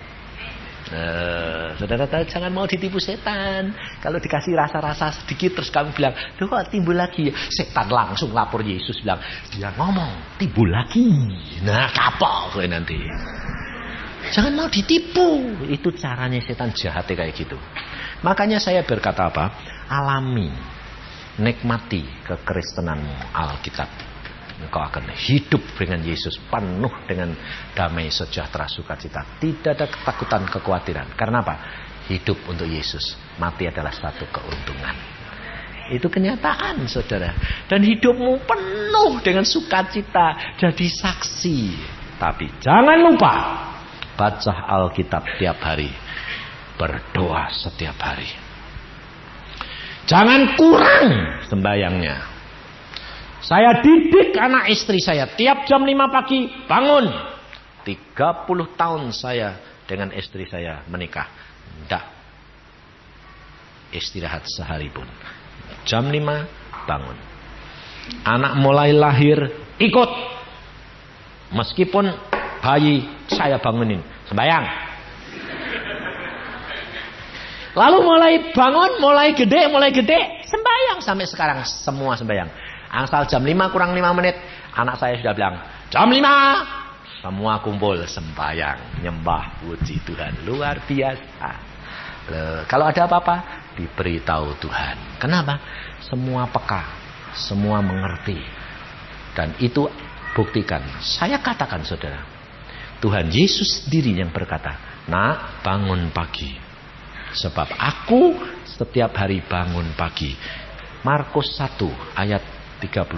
Saudara tahu, jangan mau ditipu setan. Kalau dikasih rasa-rasa sedikit terus kamu bilang, loh kok timbul lagi? Setan langsung lapor Yesus, bilang, dia ngomong timbul lagi. Nah, kapok kowe nanti. Jangan mau ditipu. Itu caranya setan jahatnya kayak gitu. Makanya saya berkata apa? Alami, nikmati kekristenanmu, Alkitab. Engkau akan hidup dengan Yesus penuh dengan damai, sejahtera, sukacita. Tidak ada ketakutan, kekhawatiran. Karena apa? Hidup untuk Yesus. Mati adalah satu keuntungan. Itu kenyataan, saudara. Dan hidupmu penuh dengan sukacita. Jadi saksi. Tapi jangan lupa, baca Alkitab tiap hari. Berdoa setiap hari. Jangan kurang sembayangnya. Saya didik anak istri saya tiap jam 5 pagi bangun. 30 tahun saya dengan istri saya menikah. Tidak istirahat sehari pun. Jam 5 bangun. Anak mulai lahir ikut. Meskipun bayi saya bangunin. Sembayang. Lalu mulai bangun, mulai gede. Sembayang sampai sekarang semua sembayang. Asal jam 5 kurang 5 menit, anak saya sudah bilang, jam 5 semua kumpul sembahyang, nyembah, puji Tuhan. Luar biasa. Kalau ada apa-apa, diberitahu Tuhan. Kenapa? Semua peka, semua mengerti. Dan itu buktikan. Saya katakan, saudara, Tuhan Yesus sendiri yang berkata, nak, bangun pagi. Sebab aku setiap hari bangun pagi. Markus 1 ayat 35.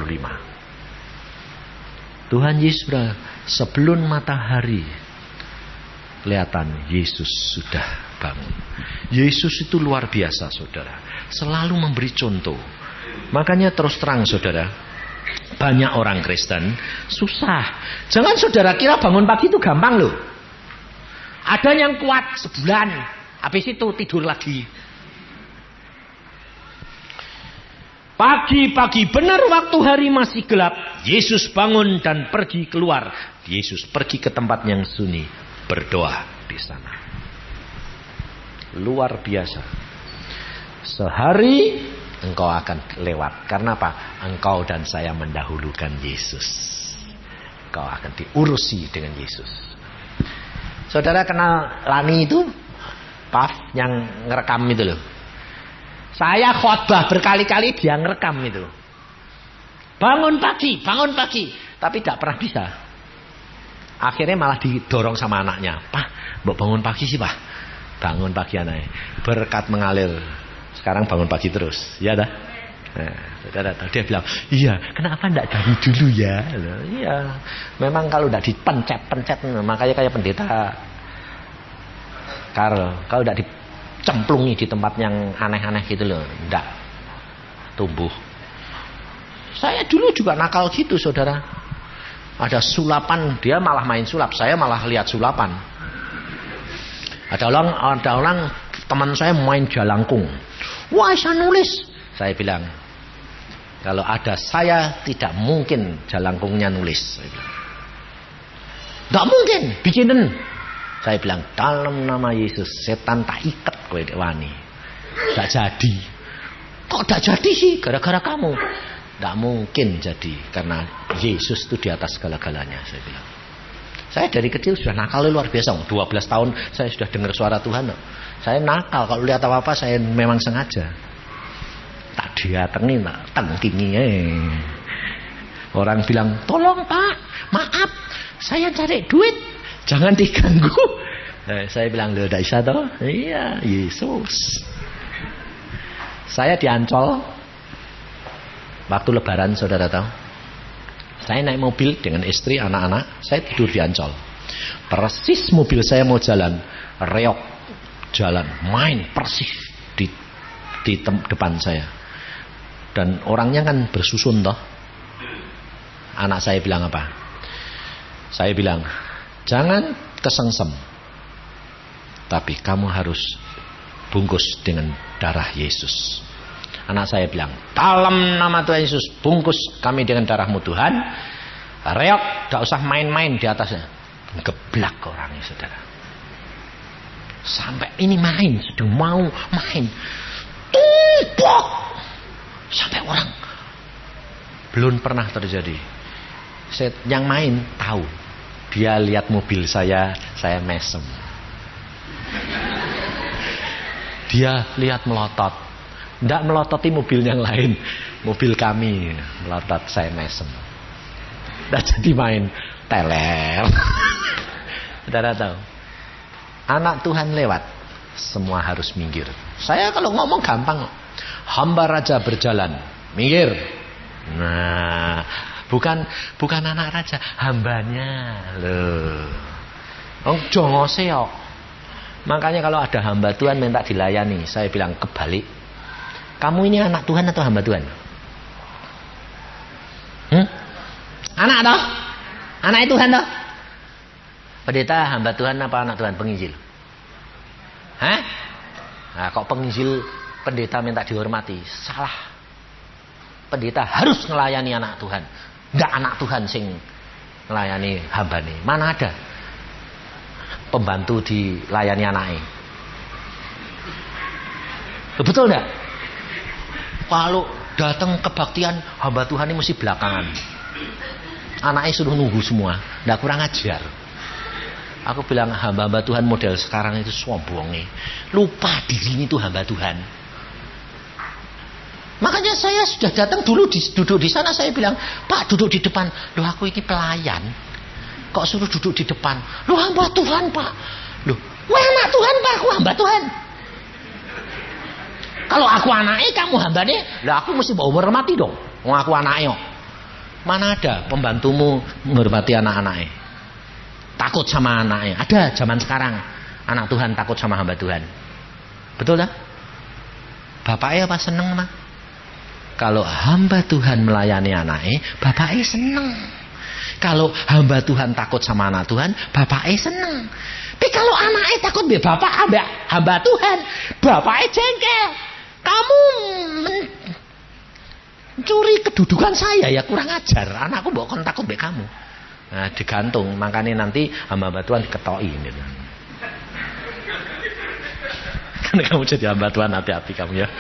Tuhan Yesus sebelum matahari kelihatan, Yesus sudah bangun. Yesus itu luar biasa, saudara. Selalu memberi contoh. Makanya terus terang, saudara, banyak orang Kristen susah. Jangan saudara kira bangun pagi itu gampang loh. Ada yang kuat sebulan, habis itu tidur lagi. Pagi-pagi benar waktu hari masih gelap, Yesus bangun dan pergi keluar. Yesus pergi ke tempat yang sunyi, berdoa di sana. Luar biasa. Sehari engkau akan lewat. Karena apa? Engkau dan saya mendahulukan Yesus. Engkau akan diurusi dengan Yesus. Saudara kenal Lani itu? Paf, yang ngerekam itu loh. Saya khotbah berkali-kali dia ngerekam itu. Bangun pagi. Tapi tidak pernah bisa. Akhirnya malah didorong sama anaknya. Pak, mbok bangun pagi sih pak. Bangun pagi anaknya. Berkat mengalir. Sekarang bangun pagi terus. Ya dah. Nah, dia bilang, iya kenapa tidak dari dulu ya. Iya. Memang kalau tidak dipencet. Makanya kayak pendeta Karl. Kalau tidak dicemplungi di tempat yang aneh-aneh gitu loh, enggak tumbuh. Saya dulu juga nakal gitu, saudara. Ada sulapan, dia malah main sulap, saya malah lihat sulapan. Ada orang teman saya main jalangkung. Wah, saya nulis. Saya bilang, kalau ada saya tidak mungkin jalangkungnya nulis. Enggak mungkin, bikinin. Saya bilang, dalam nama Yesus, setan tak ikat kowe wani. Tidak jadi. Kok tidak jadi sih? Gara-gara kamu. Tidak mungkin jadi. Karena Yesus itu di atas segala-galanya, saya bilang. Saya dari kecil sudah nakal luar biasa. 12 tahun saya sudah dengar suara Tuhan. Saya nakal. Kalau lihat apa-apa saya memang sengaja. Tak diatengi, tak tengkingi. Orang bilang, tolong Pak, maaf, saya cari duit, jangan diganggu. Saya bilang, loh, tidak bisa toh? Iya, Yesus. Saya di Ancol, waktu lebaran, saudara tahu. Saya naik mobil dengan istri, anak-anak, saya tidur di Ancol. Persis mobil saya mau jalan, reok jalan, main persis di depan saya. Dan orangnya kan bersusun toh. Anak saya bilang apa? Saya bilang, jangan kesengsem, tapi kamu harus bungkus dengan darah Yesus. Anak saya bilang, dalam nama Tuhan Yesus, bungkus kami dengan darahmu Tuhan. Reok, gak usah main-main di atasnya. Geblak orangnya, saudara. Sampai ini main, sedang mau main, tumpuk, sampai orang. Belum pernah terjadi. Yang main tahu, dia lihat mobil saya mesem. Dia lihat melotot, tidak melototi mobil yang lain, mobil kami melotot, saya mesem. Tidak jadi main teler. Saudara tahu, anak Tuhan lewat, semua harus minggir. Saya kalau ngomong gampang, hamba raja berjalan, minggir. Nah, bukan anak raja, hambanya loh. Jongose yo. Makanya kalau ada hamba Tuhan minta dilayani, saya bilang kebalik. Kamu ini anak Tuhan atau hamba Tuhan? Anak toh? Anak Tuhan toh? Pendeta hamba Tuhan apa anak Tuhan? Penginjil? Hah? Nah, kok penginjil pendeta minta dihormati? Salah. Pendeta harus melayani anak Tuhan. Enggak anak Tuhan sing melayani hambane. Mana ada pembantu dilayani anaknya? Betul enggak? Kalau datang kebaktian hamba Tuhan ini mesti belakangan. Anaknya suruh nunggu semua. Enggak, kurang ajar. Aku bilang hamba-hamba Tuhan model sekarang itu sombongnya. Lupa diri itu hamba Tuhan. Makanya saya sudah datang dulu duduk di sana, saya bilang, Pak duduk di depan. Loh aku ini pelayan, kok suruh duduk di depan? Loh hamba Tuhan Pak. Loh anak Tuhan Pak, aku hamba Tuhan. Kalau aku anaknya, kamu hambanya, lah aku mesti bawa hormati dong. Aku anaknya. Mana ada pembantumu menghormati anak-anaknya? Takut sama anaknya. Ada zaman sekarang anak Tuhan takut sama hamba Tuhan. Betul tak? Bapaknya apa seneng mah? Kalau hamba Tuhan melayani anaknya, bapaknya seneng. Kalau hamba Tuhan takut sama anak Tuhan, bapaknya seneng. Tapi kalau anaknya takut be bapak hamba Tuhan, bapaknya jengkel. Kamu mencuri kedudukan saya, ya kurang ajar. Anakku bukan takut be kamu. Nah, digantung, makanya nanti hamba Tuhan diketoi gitu. Kan kamu jadi hamba Tuhan, hati-hati kamu ya.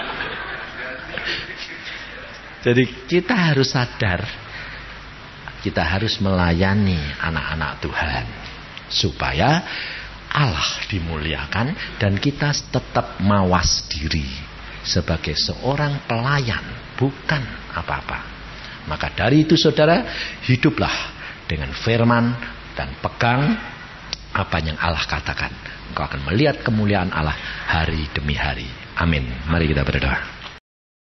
Jadi kita harus sadar, kita harus melayani anak-anak Tuhan supaya Allah dimuliakan dan kita tetap mawas diri sebagai seorang pelayan, bukan apa-apa. Maka dari itu saudara, hiduplah dengan firman dan pegang apa yang Allah katakan. Engkau akan melihat kemuliaan Allah hari demi hari. Amin. Mari kita berdoa.